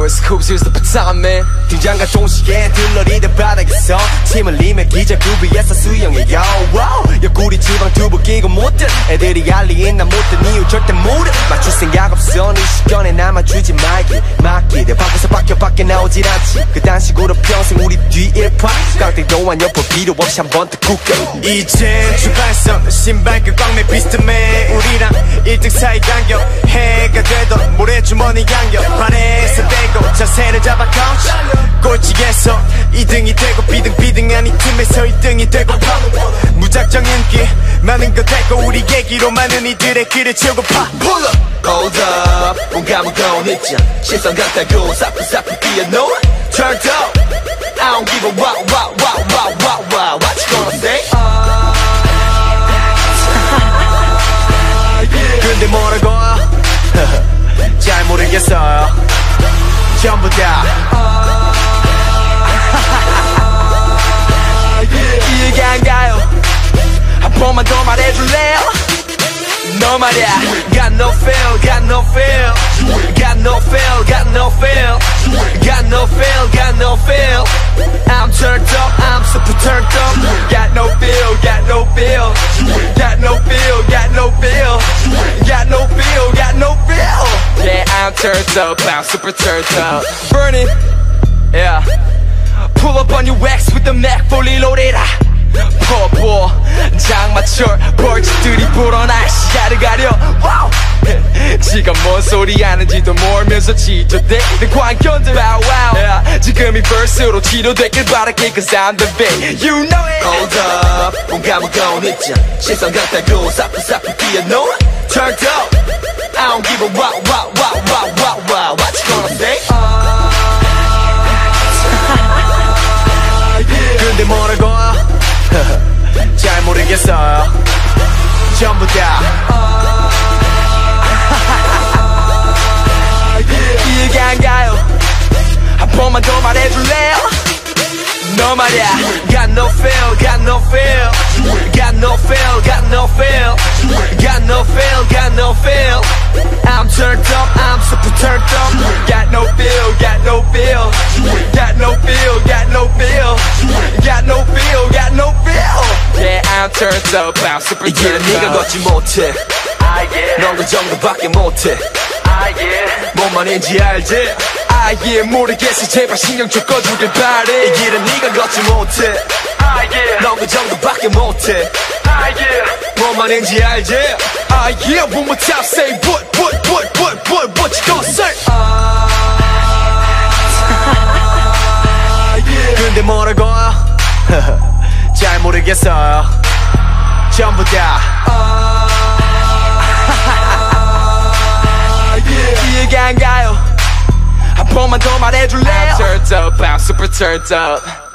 West Coast, here's the baton, man. 등장과 동시에 들러리던 바닥에서 침을 흘리며 기자구비에서 수영해요. wow. 옆구리 지방 두부 끼고 못든 애들이 알리인 난 못된 이유 절대 모르. 맞출 생각 없어 네 시간에 남아주지 말기 맡기대. 바꿔서 밖에 나오질 않지. 그딴 식으로 평생 우리 뒤일파 깡패도 한 옆을 필요 없이 한 번 더 굳게. 이젠 출발선 신발끈 꽉매 비스트맨. 우리랑 1등 사이 간격 해가 되던 모래주머니 양격 발에서 떼고 자세를 잡아 카운치. 꼴찌에서 2등이 되고 비등비등한 이 틈에서 1등이 되고 무작정 인기 많은 거 되고 우리 얘기로 많은 이들의 길을 채우고 파. Pull up, hold up. 뭔가 무거운 입장 시선 같다고 사프사프 뛰어노. Turned up, I don't give a wow. What you gonna say? 근데 뭐라고? 잘 모르겠어요. 전부 다 이해가 안 가요. 한 번만 더 말해줄래요? 너 말야. Got no feel, got no feel. Got no feel, got no feel. Got no feel, got no feel. I'm turned up, I'm super turned up. Got no feel, got no feel. Got no feel, got no feel. Got no feel, got no feel. Yeah, I'm turned up, I'm super turned up. Burning, yeah. Pull up on your wax with the Mac fully loaded. 포 장마철 벌집들이 불어나 시야를 가려. wow. 지가 뭔 소리 하는지도 모르면서 지저대는 광견들. wow, wow. yeah. 지금이 벌스로 치료되길 바랄게 cause I'm the vet. You know it. Hold up. 뭔가 무거운 입장 시선 같다고 사프사프 뛰어노. Turned up, I don't give a wow. What you gonna say? 근데 뭐라고? 잘 모르겠어요. 전부 다 이해가 안 가요. 한 번만 더 말해줄래요? 너 말야. Got no feel, got no feel. Got no feel, got no feel. Got no feel, got no feel. I'm turned up, I'm super turned up. Got no feel, got no feel. Got no feel, got no feel. Got no feel, got no feel. Yeah, I'm turned up, I'm super 이 길은 turned 네가 up. 걷지 못해. 넌 그 정도밖에 못해. 뭔 말인지 알지? 아예 모르겠어 제발 신경 좀 꺼주길 바래. 이 길은 네가 걷지 못해. 넌 그 정도밖에 못해. 뭔 말인지 알지? Yeah, one more time, say what you gonna say? 근데 뭐라고? 잘 모르겠어요. 전부 다 이해가 안 가요. 한 번만 더 말해줄래요? I'm turned up, I'm super turned up.